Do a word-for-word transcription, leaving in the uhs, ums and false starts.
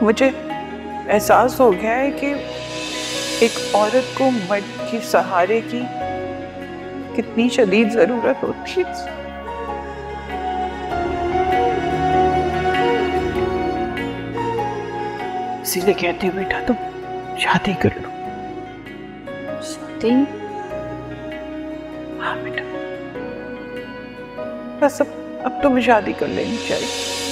मुझे एहसास हो गया है कि एक औरत को मर्द के सहारे की कितनी शदीद जरूरत होती है। इसीलिए कहती हूँ बेटा तुम शादी कर लो। शादी? हाँ बेटा, बस अब अब तुम्हें शादी कर लेनी चाहिए।